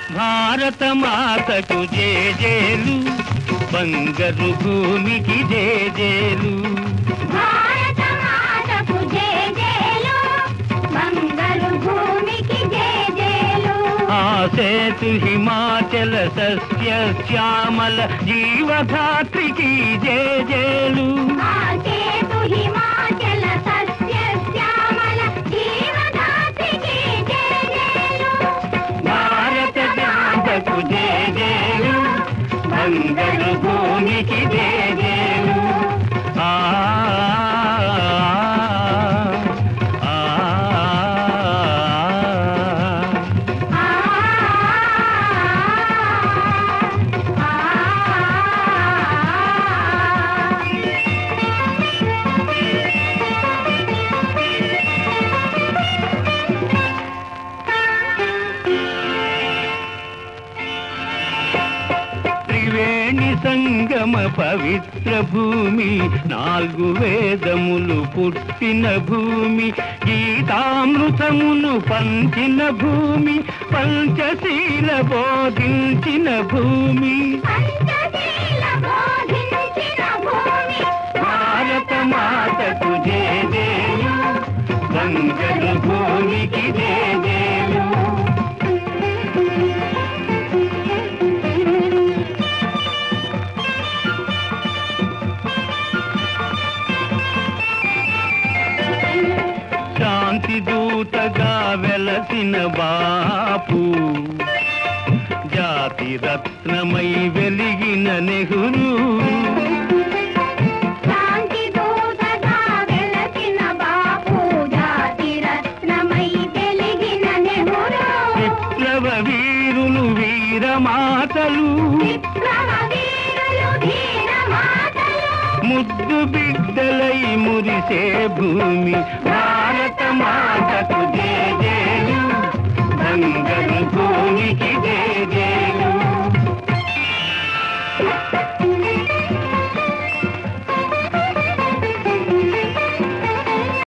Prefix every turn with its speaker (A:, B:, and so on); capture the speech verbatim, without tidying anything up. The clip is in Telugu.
A: భారత మాతకు జేజేలు, బంగారు భూమికి జేజేలు.
B: భారత మాతకు జేజేలు, బంగారు భూమికి జేజేలు.
A: ఆ సేతు హిమాచల సస్య శ్యామల జీవధాత్రికి జేజేలు.
B: ఆ సేతు హిమాచల సస్య శ్యామల జీవధాత్రికి జేజేలు.
A: భారత మాతకు జేజేలు, బంగారు భూమికి జేజేలు. ఆ ఆ త్రివేణి సంగమ పవిత్ర భూమి, నాలుగు వేదములు పుట్టిన భూమి, గీతామృతమును పంచిన భూమి, పంచశీల బోధించిన భూమి.
B: పంచశీల బోధించిన భూమి.
A: భారత మాతకు జేజేలు, బంగారు భూమికి జేజేలు. శాంతి దూతగా వెలసిన బాపు, జాతి రత్నమై వెలిగిన నెహ్రూ.
B: శాంతి దూతగా వెలసిన బాపు, జాతి రత్నమై వెలిగిన నెహ్రూ.
A: విప్లవ వీరులు వీరమాతలు,
B: విప్లవ వీరులు ధీరమాతలు.
A: ముద్దు బిడ్డలై మురిసే భూమి భారత మా